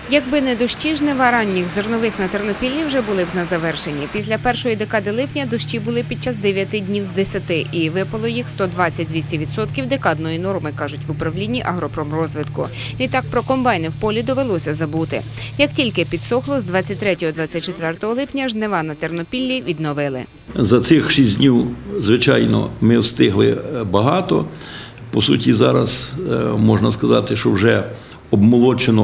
Якби не дощі, жнива ранніх зернових на Тернопіллі вже були б на завершенні. Після першої декади липня дощі були під час 9 днів з 10 і випало їх 120-200% декадної норми, кажуть в управлінні агропромрозвитку. Відтак про комбайни в полі довелося забути. Як тільки підсохло, з 23-24 липня жнива на Тернопіллі відновили. За цих 6 днів, звичайно, ми встигли багато. По суті, зараз можна сказати, що вже обмолочено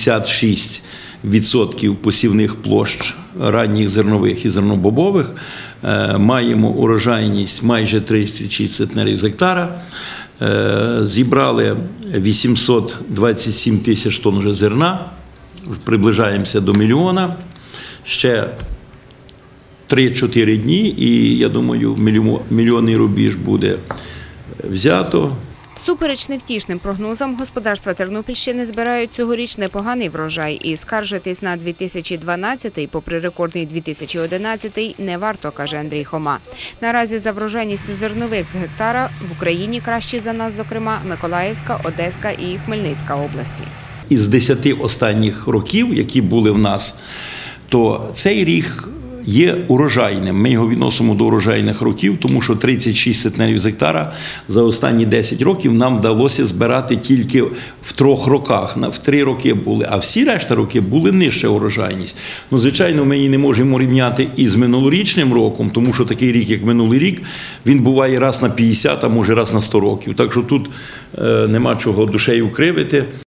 66% посівних площ ранніх зернових і зернобобових. Маємо урожайність майже 36 центнерів з гектара. Зібрали 827 тисяч тонн вже зерна. Приближаємося до мільйона. Ще 3-4 дні і, я думаю, мільйонний рубіж буде взято. Всупереч невтішним прогнозам, господарства Тернопільщини збирають цьогоріч непоганий врожай і скаржитись на 2012-й, попри рекордний 2011-й, не варто, каже Андрій Хома. Наразі за врожайністю зернових з гектара в Україні кращі за нас, зокрема, Миколаївська, Одеська і Хмельницька області. Із 10 останніх років, які були в нас, то цей рік є урожайним. Ми його відносимо до урожайних років, тому що 36 центнерів з гектара за останні 10 років нам вдалося збирати тільки в 3 роках. В 3 роки були, а всі решта роки були нижча урожайність. Ну, звичайно, ми її не можемо рівняти із минулорічним роком, тому що такий рік, як минулий рік, він буває раз на 50, а може раз на 100 років. Так що тут нема чого душею кривити.